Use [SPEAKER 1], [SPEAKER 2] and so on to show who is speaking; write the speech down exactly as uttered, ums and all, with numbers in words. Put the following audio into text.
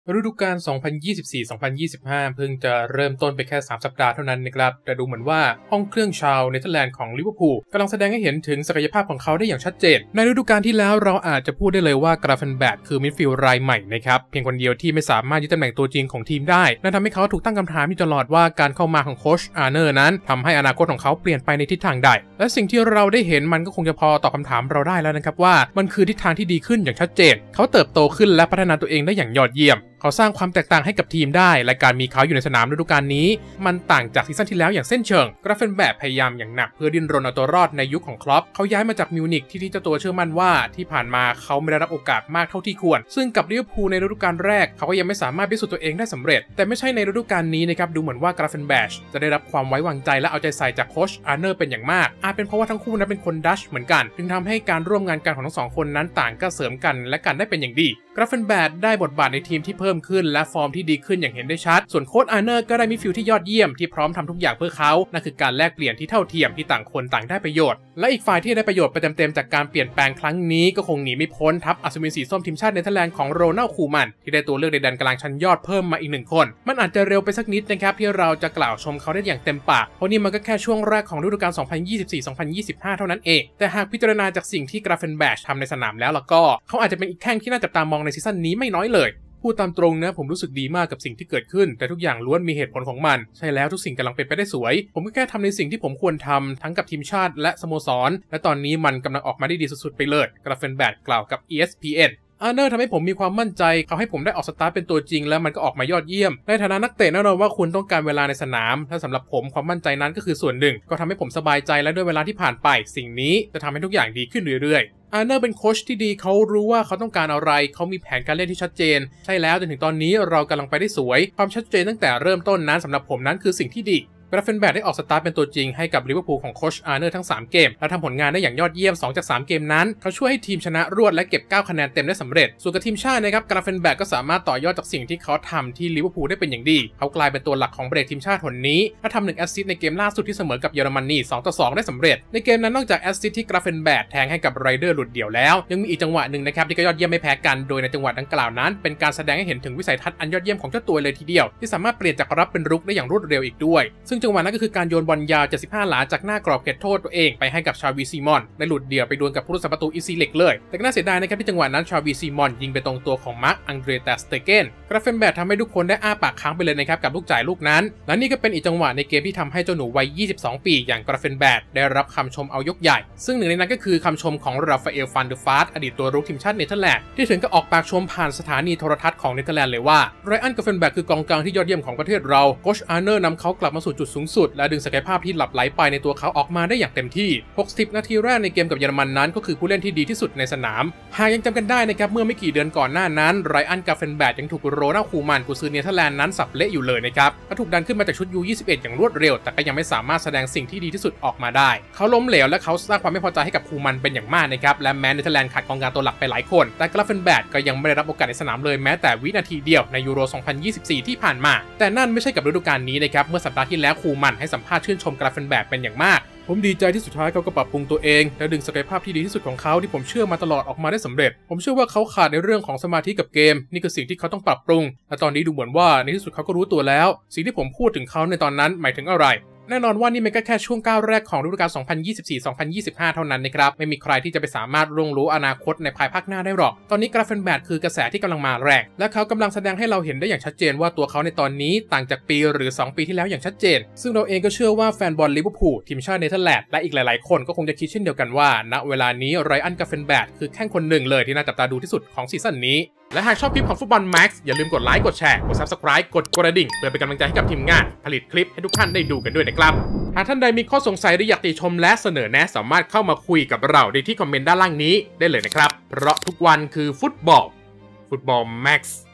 [SPEAKER 1] ฤดูกาล สองพันยี่สิบสี่ สองพันยี่สิบห้า เพิ่งจะเริ่มต้นไปแค่ สาม สัปดาห์เท่านั้นนะครับแต่ดูเหมือนว่าห้องเครื่องชาวเนเธอร์แลนด์ของลิเวอร์พูลกำลังแสดงให้เห็นถึงศักยภาพของเขาได้อย่างชัดเจนในฤดูกาลที่แล้วเราอาจจะพูดได้เลยว่ากราเฟนแบตคือมิดฟิลด์รายใหม่นะครับเพียงคนเดียวที่ไม่สามารถยึดตำแหน่งตัวจริงของทีมได้นั่นทำให้เขาถูกตั้งคำถามอยู่ตลอดว่าการเข้ามาของโค้ชอาร์เนอร์นั้นทำให้อนาคตของเขาเปลี่ยนไปในทิศทางใดและสิ่งที่เราได้เห็นมันก็คงจะพอตอบคำถามเราได้แล้วนะครับว่ามันคือทิศทางที่ดีขึ้นอย่างชัดเจนเขาเติบโตขึ้นและพัฒนาตัวเองได้อย่างยอดเยี่ยมเขาสร้างความแตกต่างให้กับทีมได้และการมีเขาอยู่ในสนามฤดูกาลนี้มันต่างจากซีซั่นที่แล้วอย่างเส้นเชิงกราเฟนแบตพยายามอย่างหนักเพื่อดิ้นรนเอาตัวรอดในยุคของคล็อปเขาย้ายมาจากมิวนิกที่ที่เจ้าตัวเชื่อมั่นว่าที่ผ่านมาเขาไม่ได้รับโอกาสมากเท่าที่ควรซึ่งกับลิเวอร์พูลในฤดูกาลแรกเขาก็ยังไม่สามารถพิสูจน์ตัวเองได้สำเร็จแต่ไม่ใช่ในฤดูกาลนี้นะครับดูเหมือนว่ากราเฟนแบตจะได้รับความไว้วางใจและเอาใจใส่จากโค้ชอาร์เนอร์เป็นอย่างมากอาจเป็นเพราะว่าทั้งคู่นั้นเป็นคนดัชเหมือนกันจึงทำให้การร่วมงานกันของทั้งสองคนนั้นต่างก็เสริมกันและกันได้เป็นอย่างดีกราเฟนแบตได้บทบาทในทีมที่เพิ่มขึ้นและฟอร์มที่ดีขึ้นอย่างเห็นได้ชัดส่วนโค้ชอาร์เนอร์ก็ได้มิดฟิลด์ที่ยอดเยี่ยมที่พร้อมทำทุกอย่างเพื่อเขานั่นคือการแลกเปลี่ยนที่เท่าเทียมที่ต่างคนต่างได้ประโยชน์และอีกฝ่ายที่ได้ประโยชน์ไปเต็มๆจากการเปลี่ยนแปลงครั้งนี้ก็คงหนีไม่พ้นทัพอัศวินสีส้มทีมชาติเนเธอร์แลนด์ของโรนัลด์ คูมันที่ได้ตัวเลือกในแดนกลางชั้นยอดเพิ่มมาอีกหนึ่งคนมันอาจจะเร็วไปสักนิดนะครับที่เราจะกล่าวชมเขาได้อย่างเต็มปากเพราะนี่มันก็แค่ช่วงแรกของฤดูกาล สองพันยี่สิบสี่ สองพันยี่สิบห้า เท่านั้นเองแต่หากพิจารณาจากสิ่งที่กราเฟนแบตทำในสนามแล้วล่ะก็เขาอาจจะเป็นอีกแข้งที่น่าจับตามองในซีซั่นนี้ไม่น้อยเลยพูดตามตรงนะผมรู้สึกดีมากกับสิ่งที่เกิดขึ้นแต่ทุกอย่างล้วนมีเหตุผลของมันใช่แล้วทุกสิ่งกำลังเป็นไปได้สวยผมก็แค่ทำในสิ่งที่ผมควรทำทั้งกับทีมชาติและสโมสรและตอนนี้มันกำลังออกมาได้ดีสุดๆไปเลยกราเฟนแบตกล่าวกับ อี เอส พี เอ็นอาร์เนอร์ทำให้ผมมีความมั่นใจเขาให้ผมได้ออกสตาร์ทเป็นตัวจริงแล้วมันก็ออกมายอดเยี่ยมในฐานะนักเตะแน่นอนว่าคุณต้องการเวลาในสนามและสำหรับผมความมั่นใจนั้นก็คือส่วนหนึ่งก็ทำให้ผมสบายใจและด้วยเวลาที่ผ่านไปสิ่งนี้จะทำให้ทุกอย่างดีขึ้นเรื่อยๆอาร์เนอร์เป็นโค้ชที่ดีเขารู้ว่าเขาต้องการอะไรเขามีแผนการเล่นที่ชัดเจนใช่แล้วจนถึงตอนนี้เรากำลังไปได้สวยความชัดเจนตั้งแต่เริ่มต้นนั้นสำหรับผมนั้นคือสิ่งที่ดีกราเฟนแบตได้ออกสตาร์ทเป็นตัวจริงให้กับลิเวอร์พูลของโค้ชอาร์เนอร์ทั้งสามเกมและทำผลงานได้อย่างยอดเยี่ยมสองจากสามเกมนั้นเขาช่วยให้ทีมชนะรวดและเก็บเก้าคะแนนเต็มได้สำเร็จส่วนกับทีมชาตินะครับกราเฟนแบตก็สามารถต่อยอดจากสิ่งที่เขาทำที่ลิเวอร์พูลได้เป็นอย่างดีเขากลายเป็นตัวหลักของเบรกทีมชาติคนนี้และทำหนึ่งแอสซิสต์ในเกมล่าสุดที่เสมอกับเยอรมนีสองต่อสองได้สำเร็จในเกมนั้นนอกจากแอสซิสต์ที่กราเฟนแบตแทงให้กับไรเดอร์หลุดเดี่ยวแล้วยังมีอีกจังหวะหนึ่งนะครับที่ก็ยอดเยี่ยมไม่แพ้กันโดยในจังหวะดังกล่าวนั้นเป็นการแสดงให้เห็นถึงวิสัยทัศน์อันยอดเยี่ยมของเจ้าตัวเลยทีเดียวที่สามารถเปลี่ยนจากรับเป็นรุกได้อย่างรวดเร็วอีกด้วยซึ่งจังหวะนั้นก็คือการโยนบอลยาวเจ็ดสิบห้าหลาจากหน้ากรอบเขตโทษตัวเองไปให้กับชาวีซีมอนและหลุดเดี่ยวไปดวลกับผู้รักษาประตูอีซีเล็กเลยแต่ก็น่าเสียดายนะครับที่จังหวะนั้นชาวีซีมอนยิงไปตรงตัวของมาร์คอังเดร แตสเตเกนกราเฟนแบตทำให้ทุกคนได้อ้าปากค้างไปเลยนะครับกับลูกจ่ายลูกนั้นและนี่ก็เป็นอีกจังหวะในเกมที่ทำให้เจ้าหนูวัยยี่สิบสองปีอย่างกราเฟนแบตได้รับคำชมเอายกใหญ่ซึ่งหนึ่งในนั้นก็คือคำชมของราฟาเอล ฟันเดอร์ฟาร์ตอดีตตัวรุกทีมชาติเนเธอร์แลนด์ที่ถึงกับออกปากชมผ่านสถานีโทรทัศน์ของเนเธอร์แลนด์เลยว่าไรอัน กราเฟนแบตคือกองกลางที่ยอดเยี่ยมของประเทศเราโค้ชอาร์เนอร์นำเขากลับมาสู่จุดสูงสุดและดึงศักยภาพที่หลับไหลไปในตัวเขาออกมาได้อย่างเต็มที่หกสิบนาทีแรกในเกมกับเยอรมันนั้นก็คือผู้เล่นที่ดีที่สุดในสนามหากยังจำกันได้นะครับเมื่อไม่กี่เดือนก่อนหน้านั้นไรอัน กราเฟนแบตยังถูกโรนัลด์ คูมันกุนซือเนเธอร์แลนด์นั้นสับเละอยู่เลยนะครับเขาถูกดันขึ้นมาจากชุด ยู ยี่สิบเอ็ด อย่างรวดเร็วแต่ก็ยังไม่สามารถแสดงสิ่งที่ดีที่สุดออกมาได้เขาล้มเหลวและเขาสร้างความไม่พอใจให้กับคูมันเป็นอย่างมากนะครับและแม้เนเธอร์แลนด์ขาดกองกลางตัวหลักไปหลายคนแต่กราเฟนแบตก็ยังไม่ได้รับโอกาสในสนามเลยแม้แต่วินาทีเดียวในยูโร สองพันยี่สิบสี่ ที่ผ่านมาแต่นั่นไม่ใช่กับฤดูกาลนี้นะครับเมื่อสัปดาห์ที่แล้วคูมันให้สัมภาษณ์ชื่นชมกราเฟนแบตเป็นอย่างมากผมดีใจที่สุดท้ายเขาก็ปรับปรุงตัวเองและดึงศักยภาพที่ดีที่สุดของเขาที่ผมเชื่อมาตลอดออกมาได้สำเร็จผมเชื่อว่าเขาขาดในเรื่องของสมาธิกับเกมนี่คือสิ่งที่เขาต้องปรับปรุงและตอนนี้ดูเหมือนว่าในที่สุดเขาก็รู้ตัวแล้วสิ่งที่ผมพูดถึงเขาในตอนนั้นหมายถึงอะไรแน่นอนว่านี่มันก็แค่ช่วงก้าวแรกของฤดูกาล สองพันยี่สิบสี่ สองพันยี่สิบห้า เท่านั้นนะครับไม่มีใครที่จะไปสามารถล่วงรู้อนาคตในภายภาคหน้าได้หรอกตอนนี้กราเฟนแบตคือกระแสที่กำลังมาแรงและเขากำลังแสดงให้เราเห็นได้อย่างชัดเจนว่าตัวเขาในตอนนี้ต่างจากปีหรือสองปีที่แล้วอย่างชัดเจนซึ่งเราเองก็เชื่อว่าแฟนบอลลิเวอร์พูลทีมชาติเนเธอร์แลนด์และอีกหลายๆคนก็คงจะคิดเช่นเดียวกันว่าณเวลานี้ไรอัน กราเฟนแบตคือแข้งคนหนึ่งเลยที่น่าจับตาดูที่สุดของซีซั่นนี้และหากชอบคลิปของฟุตบอลแม็กซ์อย่าลืมกดไลค์กดแชร์กด ซับสไครบ์ กดกระดิ่งเพื่อเป็นกำลังใจให้กับทีมงานผลิตคลิปให้ทุกท่านได้ดูกันด้วยนะครับหากท่านใดมีข้อสงสัยหรืออยากติชมและเสนอแนะสามารถเข้ามาคุยกับเราได้ที่คอมเมนต์ด้านล่างนี้ได้เลยนะครับเพราะทุกวันคือฟุตบอลฟุตบอลแม็กซ์